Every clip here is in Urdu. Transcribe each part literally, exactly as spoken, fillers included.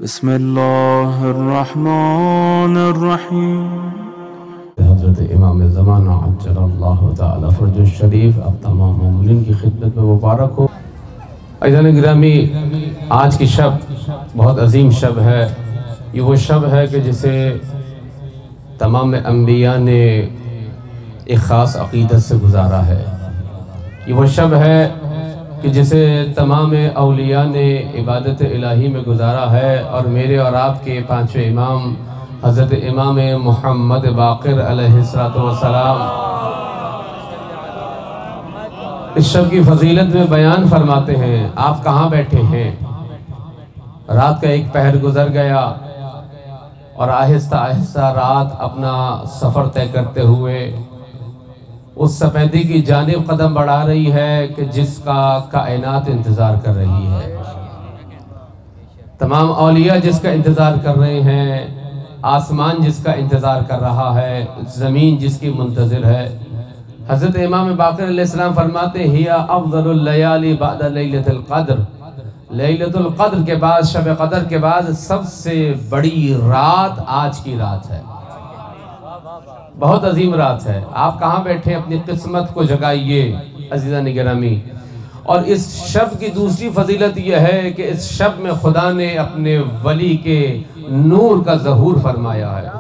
بسم اللہ الرحمن الرحیم۔ حضرت امام زمانہ عجل اللہ تعالی فرج الشریف اب تمام مومنین کی خدمت میں مبارک ہو۔ عزیزان گرامی، آج کی شب بہت عظیم شب ہے۔ یہ وہ شب ہے کہ جسے تمام انبیاء نے ایک خاص عقیدت سے گزارا ہے۔ یہ وہ شب ہے کہ جسے تمام اولیاء نے عبادت الہی میں گزارا ہے، اور میرے اور آپ کے پانچویں امام حضرت امام محمد باقر علیہ السلام اس شب کی فضیلت میں بیان فرماتے ہیں۔ آپ کہاں بیٹھے ہیں؟ رات کا ایک پہر گزر گیا اور آہستہ آہستہ رات اپنا سفر طے کرتے ہوئے اس سفیدی کی جانب قدم بڑھا رہی ہے کہ جس کا کائنات انتظار کر رہی ہے۔ تمام اولیاء جس کا انتظار کر رہے ہیں، آسمان جس کا انتظار کر رہا ہے، زمین جس کی منتظر ہے۔ حضرت امام باقر علیہ السلام فرماتے ہیں ہِیَ افضل اللیالی بعد لیلۃ القدر، لیلۃ القدر کے بعد، شب قدر کے بعد سب سے بڑی رات آج کی رات ہے۔ بہت عظیم رات ہے۔ آپ کہاں بیٹھے؟ اپنی قسمت کو جگائیے عزیزان گرامی۔ اور اس شب کی دوسری فضیلت یہ ہے کہ اس شب میں خدا نے اپنے ولی کے نور کا ظہور فرمایا ہے۔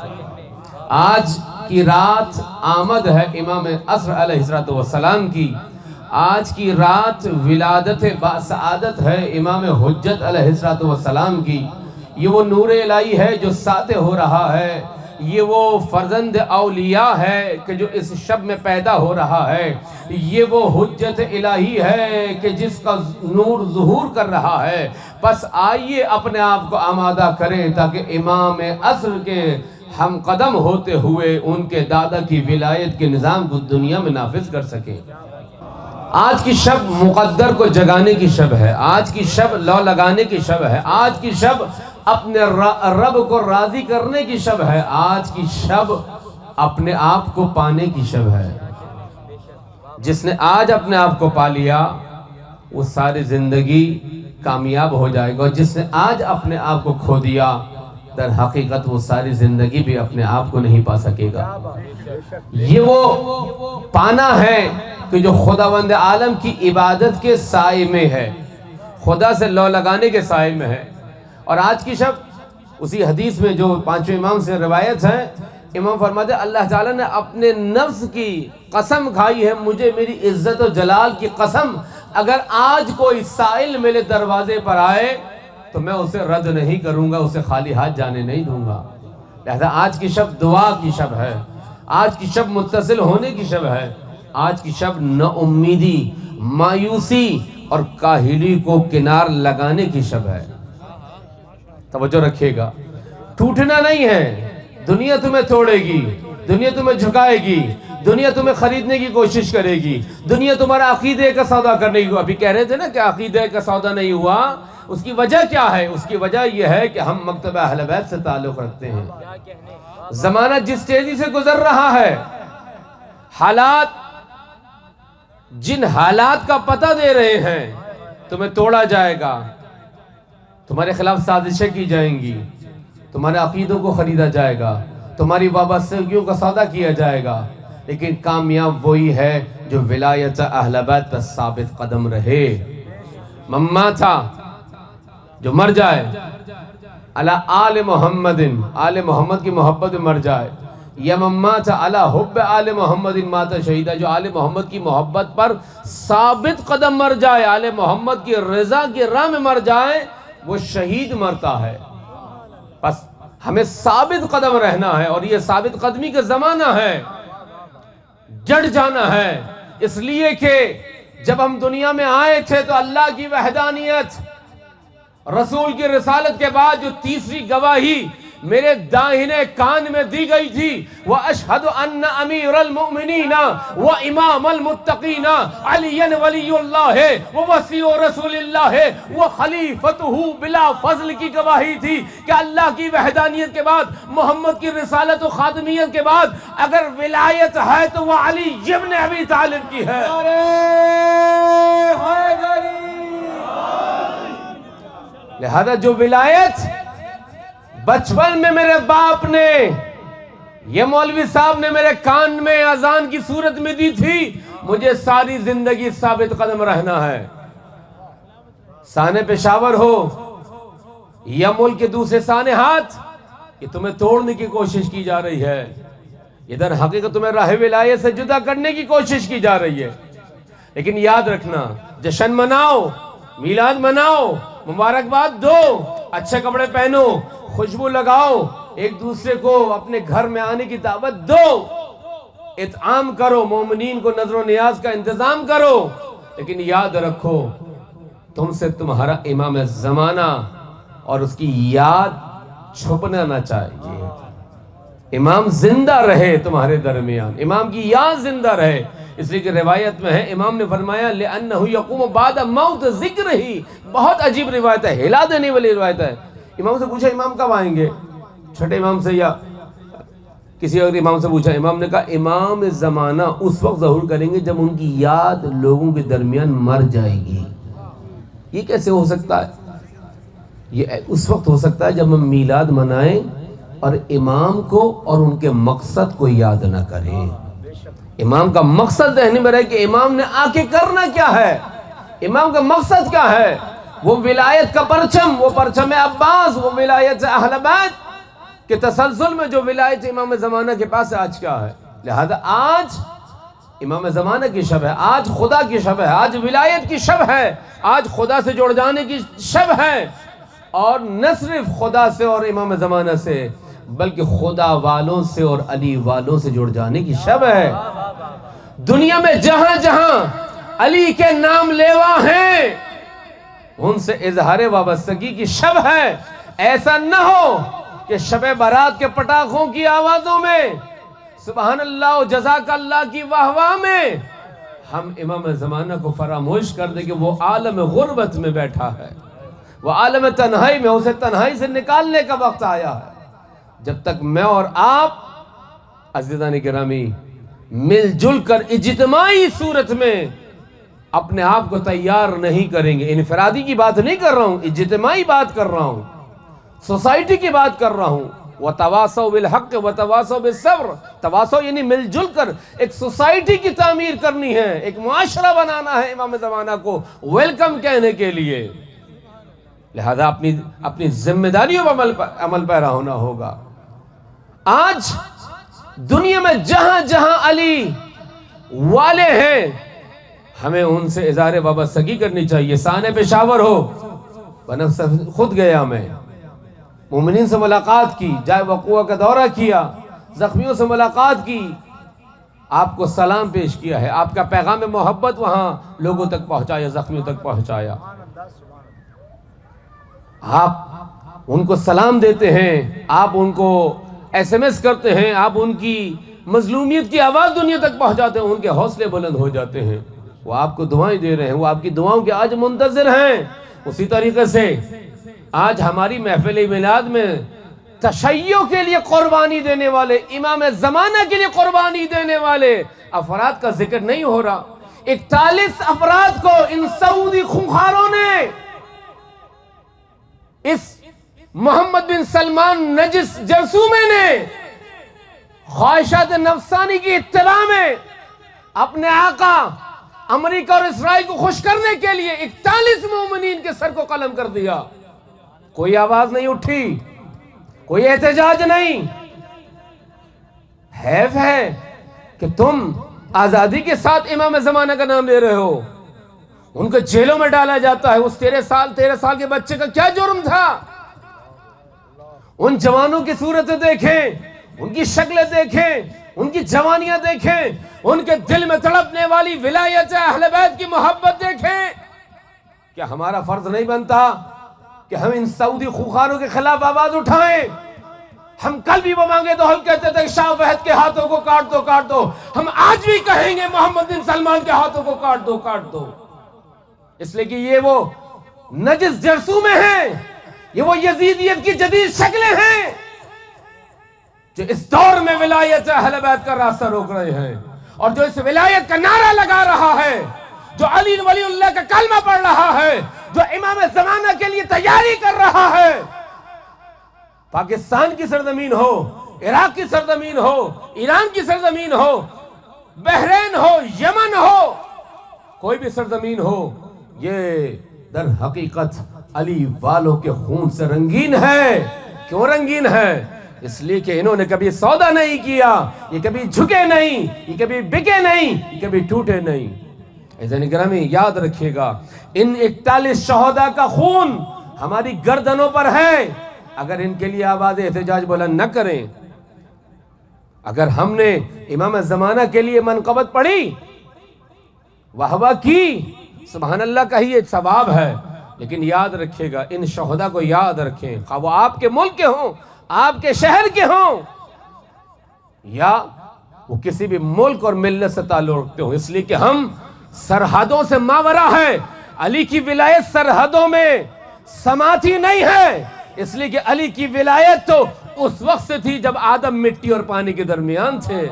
آج کی رات آمد ہے امام عصر علیہ السلام کی۔ آج کی رات ولادت باسعادت ہے امام حجت علیہ السلام کی۔ یہ وہ نور الہی ہے جو ساطع ہو رہا ہے۔ یہ وہ فرزند اولیاء ہے کہ جو اس شب میں پیدا ہو رہا ہے۔ یہ وہ حجت الہی ہے کہ جس کا نور ظہور کر رہا ہے۔ پس آئیے اپنے آپ کو آمادہ کریں تاکہ امام عصر کے ہم قدم ہوتے ہوئے ان کے دادا کی ولایت کے نظام کو دنیا میں نافذ کر سکیں۔ آج کی شب مقدر کو جگانے کی شب ہے۔ آج کی شب لو لگانے کی شب ہے۔ آج کی شب اپنے رب کو راضی کرنے کی شب ہے۔ آج کی شب اپنے آپ کو پانے کی شب ہے۔ جس نے آج اپنے آپ کو پا لیا وہ ساری زندگی کامیاب ہو جائے گا، اور جس نے آج اپنے آپ کو کھو دیا در حقیقت وہ ساری زندگی بھی اپنے آپ کو نہیں پا سکے گا۔ یہ وہ پانا ہے کہ جو خداوند عالم کی عبادت کے سائے میں ہے، خدا سے لو لگانے کے سائے میں ہے۔ اور آج کی شب اسی حدیث میں جو پانچویں امام سے روایت ہے، امام فرماتے ہیں اللہ تعالیٰ نے اپنے نفس کی قسم کھائی ہے، مجھے میری عزت و جلال کی قسم، اگر آج کوئی سائل میرے دروازے پر آئے تو میں اسے رد نہیں کروں گا، اسے خالی ہاتھ جانے نہیں دوں گا۔ لہذا آج کی شب دعا کی شب ہے۔ آج کی شب متصل ہونے کی شب ہے۔ آج کی شب نا امیدی، مایوسی اور کاہلی کو کنار لگانے کی شب ہے۔ توجہ رکھیے گا، ٹوٹنا نہیں ہے۔ دنیا تمہیں توڑے گی، دنیا تمہیں جھکائے گی، دنیا تمہیں خریدنے کی کوشش کرے گی، دنیا تمہارا عقیدے کا سودا کرنے کی۔ ابھی کہہ رہے تھے نا کہ عقیدے کا سودا نہیں ہوا، اس کی وجہ کیا ہے؟ اس کی وجہ یہ ہے کہ ہم مکتبہ اہل بیت سے تعلق رکھتے ہیں۔ زمانہ جس تیزی سے گزر رہا ہے، حالات جن حالات کا پتہ دے رہے ہیں تمہیں توڑا جائے گا، تمہارے خلاف سازشیں کی جائیں گی، تمہارے عقیدوں کو خریدا جائے گا، تمہاری وابستگیوں کا سودا کیا جائے گا، لیکن کامیاب وہی ہے جو ولایت اہل بیت پر ثابت قدم رہے۔ مما تھا جو مر جائے علی آل محمد، آل محمد کی محبت میں مر جائے، یا مما تھا علی حب آل محمد مات شہیدہ، جو آل محمد کی محبت پر ثابت قدم مر جائے، آل محمد کی رضا کی راہ میں مر جائے، وہ شہید مرتا ہے۔ بس ہمیں ثابت قدم رہنا ہے، اور یہ ثابت قدمی کا زمانہ ہے۔ جڑ جانا ہے، اس لیے کہ جب ہم دنیا میں آئے تھے تو اللہ کی وحدانیت، رسول کی رسالت کے بعد جو تیسری گواہی میرے داہنے کان میں دی گئی تھی، وَأَشْهَدُ أَنَّ أَمِيرَ الْمُؤْمِنِينَ وَإِمَامَ الْمُتَّقِينَ عَلِيًّا وَلِيُّ اللَّهِ وَوَصِيُّ رَسُولِ اللَّهِ وَخَلِيفَتُهُ بِلَا فَضْلِ کی گواہی تھی کہ اللہ کی وحدانیت کے بعد، محمد کی رسالت و خاتمیت کے بعد اگر ولایت ہے تو وہ علی ابن ابی طالب کی ہے۔ لہذا جو ولایت بچپن میں میرے باپ نے، یہ مولوی صاحب نے میرے کان میں اذان کی صورت میں دی تھی، مجھے ساری زندگی ثابت قدم رہنا ہے. سانے پشاور ہو یا ملک کے دوسرے سانے ہاتھ، یہ تمہیں توڑنے کی کوشش کی جا رہی ہے. ادھر حقیقت تمہیں راہ ولایت سے جدا کرنے کی کوشش کی جا رہی ہے. لیکن یاد رکھنا، جشن مناؤ، میلاد مناؤ، مبارکباد دو، اچھے کپڑے پہنو، خوشبو لگاؤ، ایک دوسرے کو اپنے گھر میں آنے کی دعوت دو، اطعام کرو، مومنین کو نظر و نیاز کا انتظام کرو. لیکن یاد رکھو، تم سے تمہارا امام زمانہ اور اس کی یاد چھپنا نہ چاہیے. امام زندہ رہے تمہارے درمیان، امام کی یاد زندہ رہے. اس لیے کہ روایت میں ہے، امام نے فرمایا لِأَنَّهُ يَقُومُ بَعْدَ مَوْتِ ذِكْرِهِ. بہت عجیب روایت ہے، ہلا دینے والی روایت ہے. امام سے پوچھا امام کب آئیں گے، چھٹے امام سے یا کسی اور امام سے پوچھا، امام نے کہا امام زمانہ اس وقت ظہور کریں گے جب ان کی یاد لوگوں کے درمیان مر جائے گی. یہ کیسے ہو سکتا ہے؟ یہ اس وقت ہو سکتا ہے جب ہم میلاد منائیں اور امام کو اور ان کے مقصد کو یاد نہ کریں. امام کا مقصد ذہن میں رہے کہ امام نے آ کے کرنا کیا ہے، امام کا مقصد کیا ہے. وہ ولایت کا پرچم، وہ پرچم عباس، وہ ولایت اہل بیت کے تسلسل میں جو ولایت امام زمانہ کے پاس آج کیا ہے. لہذا آج امام زمانہ کی شب ہے، آج خدا کی شب ہے، آج ولایت کی شب ہے، آج خدا سے جڑ جانے کی شب ہے. اور نہ صرف خدا سے اور امام زمانہ سے، بلکہ خدا والوں سے اور علی والوں سے جڑ جانے کی شب ہے. دنیا میں جہاں جہاں علی کے نام لیوا ہیں ان سے اظہار وابستگی کی شب ہے. ایسا نہ ہو کہ شب برات کے پٹاخوں کی آوازوں میں، سبحان اللہ و جزاک اللہ کی واہ واہ میں ہم امام زمانہ کو فراموش کر دیں کہ وہ عالم غربت میں بیٹھا ہے، وہ عالم تنہائی میں، اسے تنہائی سے نکالنے کا وقت آیا ہے. جب تک میں اور آپ عزیزان گرامی مل جل کر اجتماعی صورت میں اپنے آپ کو تیار نہیں کریں گے، انفرادی کی بات نہیں کر رہا ہوں، اجتماعی بات کر رہا ہوں، سوسائٹی کی بات کر رہا ہوں. وَتَوَاسَوْا بِالْحَقِّ وَتَوَاسَوْا بِالصَّبْرِ. تواصو یعنی مل جل کر ایک سوسائٹی کی تعمیر کرنی ہے، ایک معاشرہ بنانا ہے امام زمانہ کو ویلکم کہنے کے لیے. لہذا اپنی اپنی ذمہ داریوں پر عمل پیرا ہونا ہوگا. آج دنیا میں جہاں جہاں علی والے ہیں ہمیں ان سے اظہار وابستگی کرنی چاہیے. سانے پشاور ہو، بنفس خود گیا میں، مومنین سے ملاقات کی، جائے وقوع کا دورہ کیا، زخمیوں سے ملاقات کی، آپ کو سلام پیش کیا ہے، آپ کا پیغام محبت وہاں لوگوں تک پہنچایا، زخمیوں تک پہنچایا. آپ ان کو سلام دیتے ہیں، آپ ان کو ایس ایم ایس کرتے ہیں، آپ ان کی مظلومیت کی آواز دنیا تک پہنچاتے ہیں، ان کے حوصلے بلند ہو جاتے ہیں، وہ آپ کو دعائیں دے رہے ہیں، وہ آپ کی دعاؤں کے آج منتظر ہیں. اسی طریقے سے آج ہماری محفل میلاد میں تشیع کے لیے قربانی دینے والے، امام زمانہ کے لیے قربانی دینے والے افراد کا ذکر نہیں ہو رہا. اکتالیس افراد کو ان سعودی خونخواروں نے اس محمد بن سلمان نجس جرثومے نے خواہشات نفسانی کی اتباع میں اپنے آقا امریکہ اور اسرائیل کو خوش کرنے کے لیے اکتالیس مومنین کے سر کو قلم کر دیا. کوئی آواز نہیں اٹھی، کوئی احتجاج نہیں. حیف ہے کہ تم آزادی کے ساتھ امام زمانہ کا نام لے رہے ہو، ان کو جیلوں میں ڈالا جاتا ہے. اس تیرہ سال تیرہ سال کے بچے کا کیا جرم تھا؟ ان جوانوں کی صورتیں دیکھیں، ان کی شکلیں دیکھیں، ان کی جوانیاں دیکھیں، ان کے دل میں تڑپنے والی ولایت اہل بیت کی محبت دیکھیں. کیا ہمارا فرض نہیں بنتا کہ ہم ان سعودی خونخواروں کے خلاف آواز اٹھائیں؟ ہم کل بھی وہ مانگے تو ہم کہتے تھے شاہ فہد کے ہاتھوں کو کاٹ دو کاٹ دو. ہم آج بھی کہیں گے محمد بن سلمان کے ہاتھوں کو کاٹ دو کاٹ دو. اس لیے کہ یہ وہ نجس جرثومے ہیں، یہ وہ یزیدیت کی جدید شکلیں ہیں جو اس دور میں ولایت اہل بیت کا راستہ روک رہے ہیں، اور جو اس ولایت کا نعرہ لگا رہا ہے جو علی ولی اللہ کا کلمہ پڑھ رہا ہے، جو امام زمانہ کے لیے تیاری کر رہا ہے، پاکستان کی سرزمین ہو، عراق کی سرزمین ہو، ایران کی سرزمین ہو، بحرین ہو، یمن ہو، کوئی بھی سرزمین ہو، یہ در حقیقت علی والوں کے خون سے رنگین ہے۔ کیوں رنگین ہے؟ اس لیے کہ انہوں نے کبھی سودا نہیں کیا، یہ کبھی جھکے نہیں، یہ کبھی بکے نہیں، یہ کبھی ٹوٹے نہیں۔ عزیزان گرامی یاد رکھیے گا، ان اکتالیس شہداء کا خون ہماری گردنوں پر ہے۔ اگر ان کے لیے آواز احتجاج بلند نہ کریں، اگر ہم نے امام زمانہ کے لیے منقبت پڑھی، واہ واہ کی، سبحان اللہ کا ہی ایک ثواب ہے، لیکن یاد رکھیے گا ان شہداء کو یاد رکھیں، خواہ وہ آپ کے ملک کے ہوں، آپ کے شہر کے ہوں، یا وہ کسی بھی ملک اور ملت سے تعلق رکھتے ہوں۔ اس لیے کہ ہم سرحدوں سے ماورا ہے، علی کی ولایت سرحدوں میں سماتی نہیں ہے، اس لیے کہ علی کی ولایت تو اس وقت سے تھی جب آدم مٹی اور پانی کے درمیان تھے۔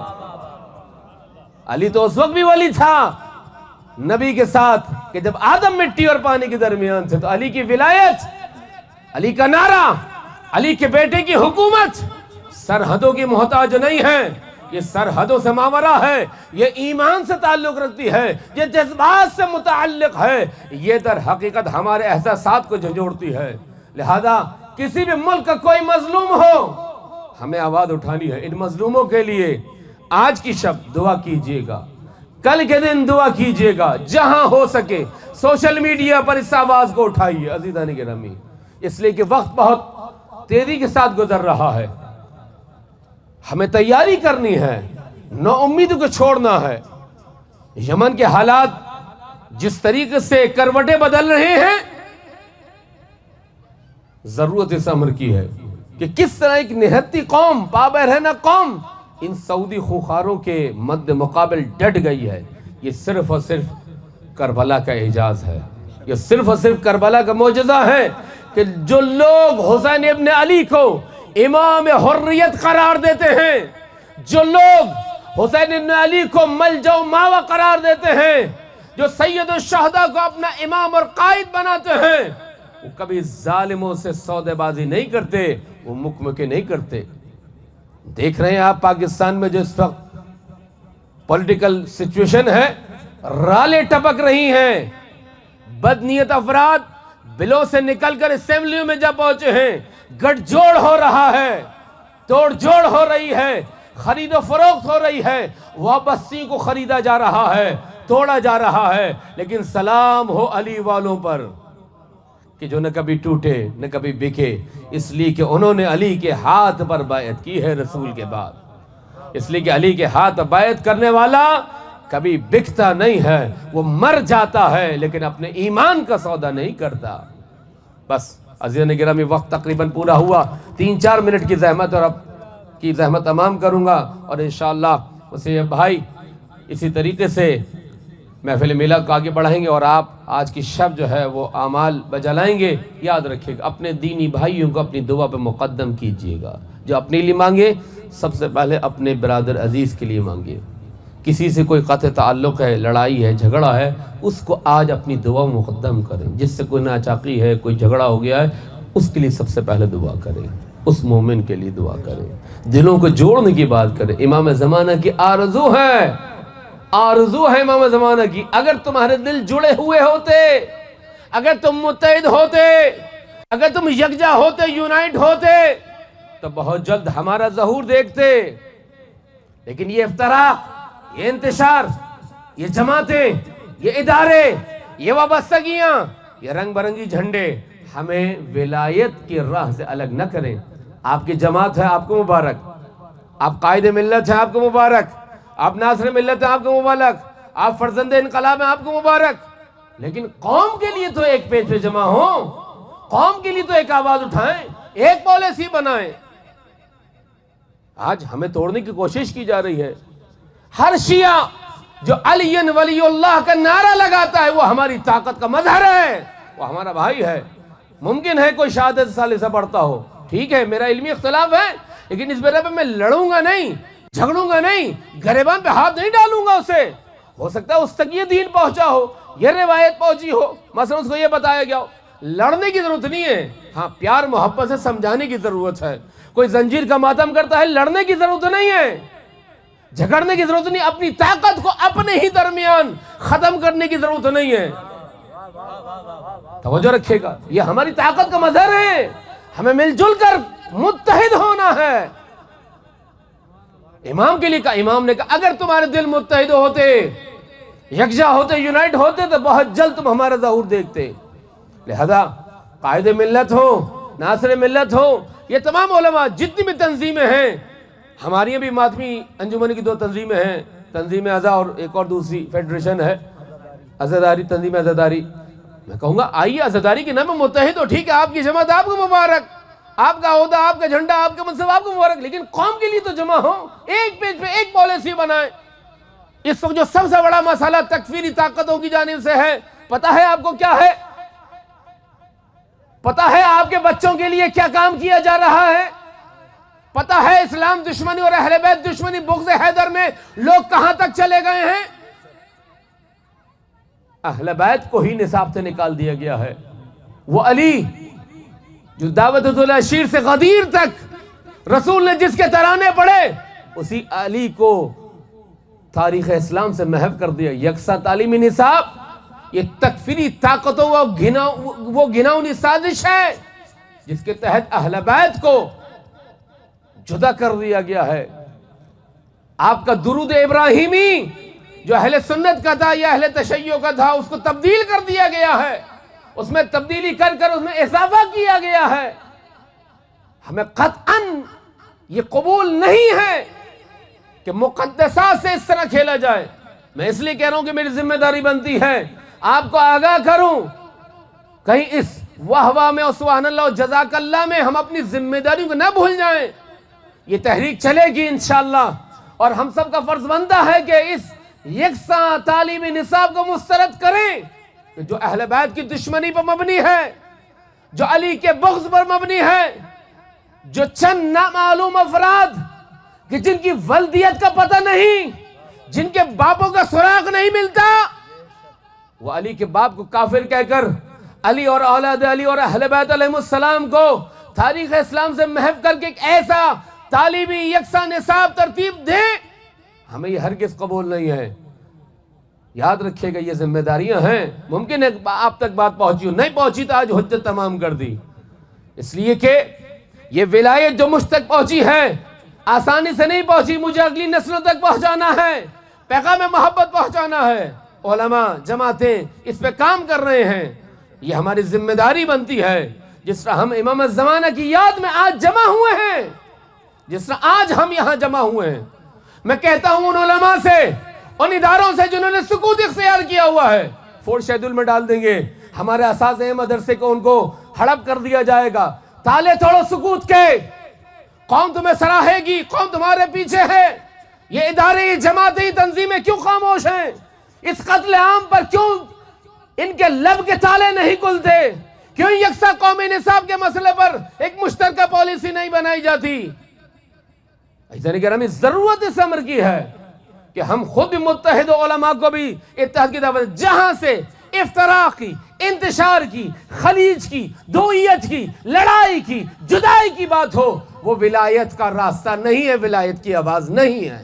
علی تو اس وقت بھی ولی تھا نبی کے ساتھ کہ جب آدم مٹی اور پانی کے درمیان تھے، تو علی کی ولایت، علی کا نعرہ، علی کے بیٹے کی حکومت سرحدوں کی محتاج نہیں ہے، یہ سرحدوں سے ماورا ہے، یہ ایمان سے تعلق رکھتی ہے، یہ جذبات سے متعلق ہے، یہ در حقیقت ہمارے احساسات کو جھنجھوڑتی ہے۔ لہذا کسی بھی ملک کا کوئی مظلوم ہو، ہمیں آواز اٹھانی ہے ان مظلوموں کے لیے۔ آج کی شب دعا کیجئے گا، کل کے دن دعا کیجئے گا، جہاں ہو سکے سوشل میڈیا پر اس آواز کو اٹھائیے۔ عزیزان گرامی، اس لیے کہ وقت بہت تیزی کے ساتھ گزر رہا ہے، ہمیں تیاری کرنی ہے، نو امیدوں کو چھوڑنا ہے۔ یمن کے حالات جس طریقے سے کروٹیں بدل رہے ہیں، ضرورت اس امر کی ہے کہ کس طرح ایک نہتی قوم، پابہ رہنا قوم ان سعودی خوخاروں کے مد مقابل ڈٹ گئی ہے۔ یہ صرف اور صرف کربلا کا اعجاز ہے، یہ صرف اور صرف کربلا کا معجزہ ہے کہ جو لوگ حسین ابن علی کو امام حریت قرار دیتے ہیں، جو لوگ حسین ابن علی کو ملجا و ماوا قرار دیتے ہیں، جو سید الشہداء کو اپنا امام اور قائد بناتے ہیں، وہ کبھی ظالموں سے سودے بازی نہیں کرتے، وہ مکمکے نہیں کرتے۔ دیکھ رہے ہیں آپ پاکستان میں جو اس وقت پولیٹیکل سچویشن ہے، رالے ٹپک رہی ہیں، بدنیت افراد بلوں سے نکل کر اسمبلیوں میں جب پہنچے ہیں، گٹ جوڑ ہو رہا ہے، توڑ جوڑ ہو رہی ہے، خرید و فروخت ہو رہی ہے، وابستگی کو خریدا جا رہا ہے، توڑا جا رہا ہے، لیکن سلام ہو علی والوں پر کہ جو نہ کبھی ٹوٹے نہ کبھی بکے، اس لیے کہ انہوں نے علی کے ہاتھ پر بیعت کی ہے رسول کے بعد، اس لیے کہ علی کے ہاتھ پر بیعت کرنے والا کبھی بکتا نہیں ہے، وہ مر جاتا ہے لیکن اپنے ایمان کا سودا نہیں کرتا۔ بس عزیزان گرامی، وقت تقریباً پورا ہوا، تین چار منٹ کی زحمت اور اب کی زحمت تمام کروں گا، اور انشاءاللہ اسے بھائی اسی طریقے سے محفل میلاد کو آگے بڑھائیں گے، اور آپ آج کی شب جو ہے وہ اعمال بجلائیں گے۔ یاد رکھیے گا اپنے دینی بھائیوں کو اپنی دعا پہ مقدم کیجئے گا، جو اپنے لیے مانگے سب سے پہلے اپنے برادر عزیز کے لیے مانگے۔ کسی سے کوئی قطع تعلق ہے، لڑائی ہے، جھگڑا ہے، اس کو آج اپنی دعا مقدم کریں۔ جس سے کوئی ناچاقی ہے، کوئی جھگڑا ہو گیا ہے، اس کے لیے سب سے پہلے دعا کریں، اس مومن کے لیے دعا کریں، دلوں کو جوڑنے کی بات کریں۔ امام زمانہ کی آرزو ہے، آرزو ہے امام زمانہ کی، اگر تمہارے دل جڑے ہوئے ہوتے، اگر تم متحد ہوتے، اگر تم یکجا ہوتے، یونائٹ ہوتے، تو بہت جلد ہمارا ظہور دیکھتے۔ لیکن یہ افتراق، یہ انتشار، یہ جماعتیں، یہ ادارے، یہ وابستگیاں، یہ رنگ برنگی جھنڈے ہمیں ولایت کی راہ سے الگ نہ کریں۔ آپ کی جماعت ہے، آپ کو مبارک، آپ قائد ملت ہیں، آپ کو مبارک، آپ ناصر ملت ہیں، آپ کو مبارک، آپ فرزند انقلاب ہیں، آپ کو مبارک، لیکن قوم کے لیے تو ایک پیج پہ جمع ہوں، قوم کے لیے تو ایک آواز اٹھائیں، ایک پالیسی بنائیں۔ آج ہمیں توڑنے کی کوشش کی جا رہی ہے۔ ہر شیعہ جو علی ولی اللہ کا نعرہ لگاتا ہے وہ ہماری طاقت کا مظہر ہے، وہ ہمارا بھائی ہے۔ ممکن ہے کوئی شہادت ثالثہ پڑھتا ہو، ٹھیک ہے، میرا علمی اختلاف ہے، لیکن اس بارے میں میں لڑوں گا نہیں، جھگڑوں گا نہیں، گریبان پہ ہاتھ نہیں ڈالوں گا اسے۔ ہو سکتا ہے اس تک یہ دین پہنچا ہو، یہ روایت پہنچی ہو، مثلا اس کو یہ بتایا گیا ہو، لڑنے کی ضرورت نہیں ہے، ہاں پیار محبت سے سمجھانے کی ضرورت ہے۔ کوئی زنجیر کا ماتم کرتا ہے، لڑنے کی ضرورت نہیں ہے، جھگڑنے کی ضرورت نہیں، اپنی طاقت کو اپنے ہی درمیان ختم کرنے کی ضرورت نہیں ہے۔ توجہ رکھے گا، یہ ہماری طاقت کا مظہر ہے، ہمیں مل جل کر متحد ہونا ہے۔ امام کے لیے کہا، امام نے کہا اگر تمہارے دل متحد ہوتے، یکجا ہوتے، یونائٹ ہوتے تو بہت جلد تم ہمارا ظہور دیکھتے۔ لہذا قائد ملت ہو، ناصر ملت ہو، یہ تمام علماء جتنی بھی تنظیمیں ہیں، ہماری بھی ماتمی انجمن کی دو تنظیمیں ہیں، تنظیم ازا اور ایک اور دوسری فیڈریشن ہے عزاداری، تنظیم عزاداری۔ میں کہوں گا آئیے عزاداری کے نام میں متحد ہو، ٹھیک ہے، آپ کی جماعت آپ کو مبارک، آپ کا عہدہ، آپ کا جھنڈا، آپ کا منصب آپ کو مبارک، لیکن قوم کے لیے تو جمع ہو، ایک پیج پہ ایک پالیسی بنائیں۔ اس وقت جو سب سے بڑا مسئلہ تکفیری طاقتوں کی جانب سے ہے، پتہ ہے آپ کو کیا ہے؟ پتہ ہے آپ کے بچوں کے لیے کیا کام کیا جا رہا ہے؟ پتہ ہے اسلام دشمنی اور اہل بیت دشمنی بغض حیدر میں لوگ کہاں تک چلے گئے ہیں؟ اہل بیت کو ہی نصاب سے نکال دیا گیا ہے۔ وہ علی جو دعوت العشیر سے غدیر تک رسول نے جس کے ترانے پڑھے، اسی علی کو تاریخ اسلام سے محو کر دیا۔ یکساں تعلیمی نصاب یہ تکفیری طاقتوں وہ گھناؤنی سازش ہے جس کے تحت اہل بیت کو جدا کر دیا گیا ہے۔ آپ کا درود ابراہیمی جو اہل سنت کا تھا یا اہل تشیع کا تھا، اس کو تبدیل کر دیا گیا ہے، اس میں تبدیلی کر کر اس میں اضافہ کیا گیا ہے۔ ہمیں قطعاً یہ قبول نہیں ہے کہ مقدسات سے اس طرح کھیلا جائے۔ میں اس لیے کہہ رہا ہوں کہ میری ذمہ داری بنتی ہے آپ کو آگاہ کروں، کہیں اس واہ واہ میں اور سبحان اللہ اور جزاک اللہ میں ہم اپنی ذمہ داریوں کو نہ بھول جائیں۔ یہ تحریک چلے گی انشاءاللہ، اور ہم سب کا فرض بنتا ہے کہ اس یکساں تعلیمی نصاب کو مسترد کریں کہ جو اہل بیت کی دشمنی پر مبنی ہے، جو علی کے بغض پر مبنی ہے، جو چند نامعلوم افراد کہ جن کی ولدیت کا پتہ نہیں، جن کے باپوں کا سراغ نہیں ملتا، وہ علی کے باپ کو کافر کہہ کر علی اور اولاد علی اور اہل بیت علیہ السلام کو تاریخ اسلام سے محو کر کے ایک ایسا تعلیمی یکساں نصاب ترتیب دیں، ہمیں یہ ہرگز قبول نہیں ہے۔ یاد رکھیے گا یہ ذمہ داریاں ہیں، ممکن ہے آپ تک بات پہنچی ہو، نہیں پہنچی تو آج حجت تمام کر دی، اس لیے کہ یہ ولایت جو مجھ تک پہنچی ہے آسانی سے نہیں پہنچی، مجھے اگلی نسلوں تک پہنچانا ہے، پیغام محبت پہنچانا ہے۔ علماء جماعتیں اس پہ کام کر رہے ہیں، یہ ہماری ذمہ داری بنتی ہے۔ جس طرح ہم امام الزمانہ کی یاد میں آج جمع ہوئے ہیں، جس طرح آج ہم یہاں جمع ہوئے ہیں، میں کہتا ہوں ان علماء سے، ان اداروں سے جنہوں نے سکوت اختیار کیا ہوا ہے، فورس شیڈول میں ڈال دیں گے، ہمارے اساتذہ مدرسے کو ان کو ہڑپ کر دیا جائے گا۔ تالے توڑو سکوت کے، قوم تمہیں سراہے گی، قوم تمہارے پیچھے ہے۔ یہ ادارے، یہ جماعتیں، تنظیمیں کیوں خاموش ہیں؟ اس قتل عام پر کیوں ان کے لب کے تالے نہیں کھلتے؟ کیوں یکساں قومی نصاب کے مسئلے پر ایک مشترکہ پالیسی نہیں بنائی جاتی؟ ایسا نہیں کہہ رہا، ہمیں ضرورت اس امر کی ہے کہ ہم خود بھی متحد علماء کو بھی اتحاد کی دعوت، جہاں سے افتراق کی، انتشار کی، خلیج کی، دوئیت کی، لڑائی کی، جدائی کی بات ہو، وہ ولایت کا راستہ نہیں ہے، ولایت کی آواز نہیں ہے۔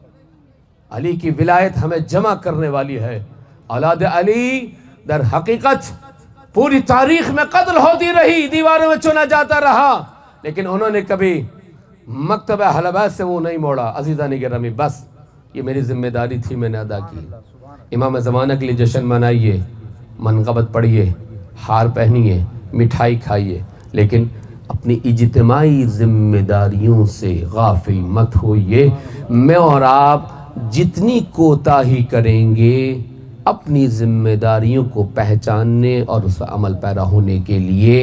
علی کی ولایت ہمیں جمع کرنے والی ہے۔ اولاد علی در حقیقت پوری تاریخ میں قتل ہوتی رہی، دیواروں میں چنا جاتا رہا، لیکن انہوں نے کبھی مکتب اہل بیت سے وہ نہیں موڑا۔ عزیزان گرامی، بس یہ میری ذمہ داری تھی، میں نے ادا کی۔ امام زمانہ کے لیے جشن منائیے، منقبت پڑھیے، ہار پہنیے، مٹھائی کھائیے، لیکن اپنی اجتماعی ذمہ داریوں سے غافل مت ہوئیے۔ میں اور آپ جتنی کوتاہی کریں گے اپنی ذمہ داریوں کو پہچاننے اور اس عمل پیرا ہونے کے لیے،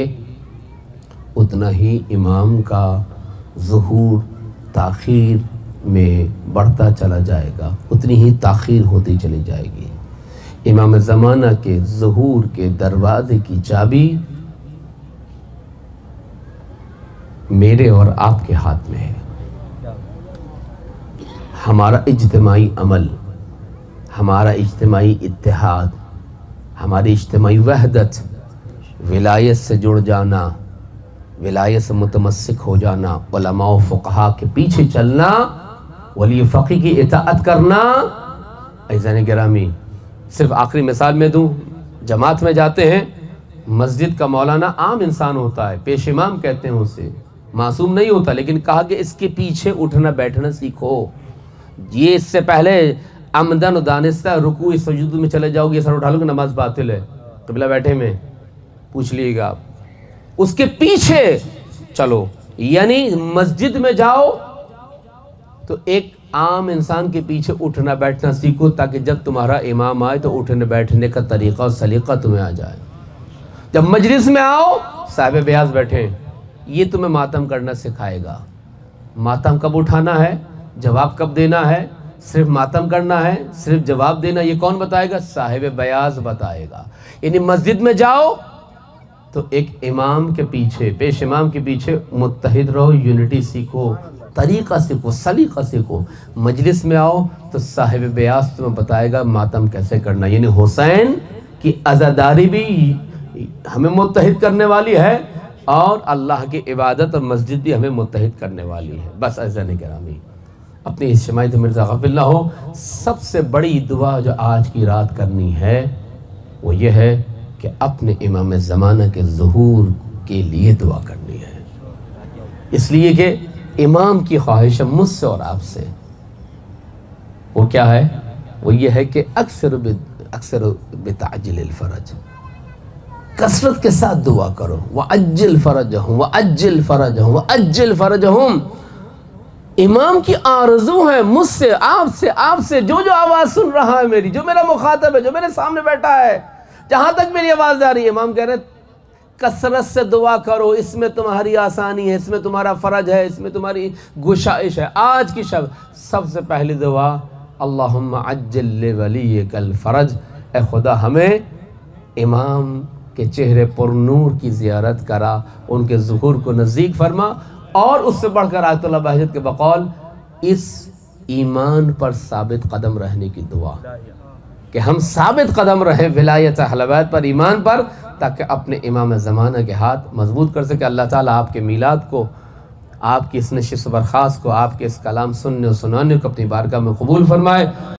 اتنا ہی امام کا ظہور تاخیر میں بڑھتا چلا جائے گا، اتنی ہی تاخیر ہوتی چلی جائے گی۔ امام زمانہ کے ظہور کے دروازے کی چابی میرے اور آپ کے ہاتھ میں ہے۔ ہمارا اجتماعی عمل، ہمارا اجتماعی اتحاد، ہماری اجتماعی وحدت، ولایت سے جڑ جانا، ولایت سے متمسک ہو جانا، علماء و فقہا کے پیچھے چلنا، ولی فقی کی اطاعت کرنا۔ عزیزان گرامی، صرف آخری مثال میں دوں، جماعت میں جاتے ہیں، مسجد کا مولانا عام انسان ہوتا ہے، پیش امام کہتے ہیں اسے، معصوم نہیں ہوتا، لیکن کہا کہ اس کے پیچھے اٹھنا بیٹھنا سیکھو۔ یہ اس سے پہلے عمدن و دانستہ رکوع سجود میں چلے جاؤ گے، سر اٹھا لو کہ نماز باطل ہے، قبلہ بیٹھے میں پوچھ لیے گا آپ، اس کے پیچھے چلو، یعنی مسجد میں جاؤ تو ایک عام انسان کے پیچھے اٹھنا بیٹھنا سیکھو، تاکہ جب تمہارا امام آئے تو اٹھنے بیٹھنے کا طریقہ اور سلیقہ تمہیں آ جائے۔ جب مجلس میں آؤ، صاحب بیاض بیٹھیں، یہ تمہیں ماتم کرنا سکھائے گا۔ ماتم کب اٹھانا ہے، جواب کب دینا ہے، صرف ماتم کرنا ہے، صرف جواب دینا، یہ کون بتائے گا؟ صاحب بیاض بتائے گا۔ یعنی مسجد میں جاؤ تو ایک امام کے پیچھے، پیش امام کے پیچھے متحد رہو، یونٹی سیکھو، طریقہ سیکھو، سلیقہ سیکھو۔ مجلس میں آؤ تو صاحب بیاض تمہیں بتائے گا ماتم کیسے کرنا۔ یعنی حسین کی عزاداری بھی ہمیں متحد کرنے والی ہے، اور اللہ کی عبادت اور مسجد بھی ہمیں متحد کرنے والی ہے۔ بس عزیزان گرامی، اپنی اجتماعی تو مرزا غافل نہ ہو۔ سب سے بڑی دعا جو آج کی رات کرنی ہے وہ یہ ہے کہ اپنے امام زمانہ کے ظہور کے لیے دعا کرنی ہے، اس لیے کہ امام کی خواہش مجھ سے اور آپ سے وہ کیا ہے؟ وہ یہ ہے کہ اکثر اکثر بتعجل الفرج، کثرت کے ساتھ دعا کرو۔ وَعَجِّلْ فَرَجَهُمْ وَعَجِّلْ فَرَجَهُمْ وَعَجِّلْ فَرَجَهُمْ۔ امام کی آرزو ہے مجھ سے، آپ سے، آپ سے، جو جو آواز سن رہا ہے میری، جو میرا مخاطب ہے، جو میرے سامنے بیٹھا ہے، جہاں تک میری آواز جا رہی ہے، امام کہہ رہے ہیں کثرت سے دعا کرو، اس میں تمہاری آسانی ہے، اس میں تمہارا فرج ہے، اس میں تمہاری گشائش ہے۔ آج کی شب سب سے پہلی دعا، اللہم عجل لولیک الفرج، اے خدا ہمیں امام کے چہرے پر نور کی زیارت کرا، ان کے ظہور کو نزدیک فرما، اور اس سے بڑھ کر آیت اللہ بہجت کے بقول اس ایمان پر ثابت قدم رہنے کی دعا، کہ ہم ثابت قدم رہیں ولایت اہل بیت پر، ایمان پر، تاکہ اپنے امام زمانہ کے ہاتھ مضبوط کر سکے۔ اللہ تعالیٰ آپ کے میلاد کو، آپ کی اس نشست و برخاست کو، آپ کے اس کلام سننے و سنانے کو اپنی بارگاہ میں قبول فرمائے۔